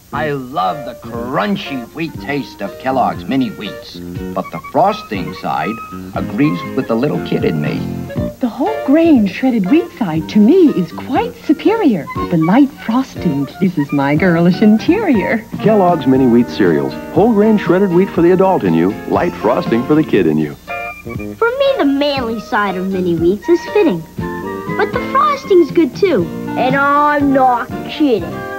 I love the crunchy wheat taste of Kellogg's mini wheats, but the frosting side agrees with the little kid in me. The whole grain shredded wheat side, to me, is quite superior. The light frosting teases my girlish interior. Kellogg's mini wheat cereals. Whole grain shredded wheat for the adult in you, light frosting for the kid in you. For me, the manly side of mini wheats is fitting. But the frosting's good, too. And I'm not kidding.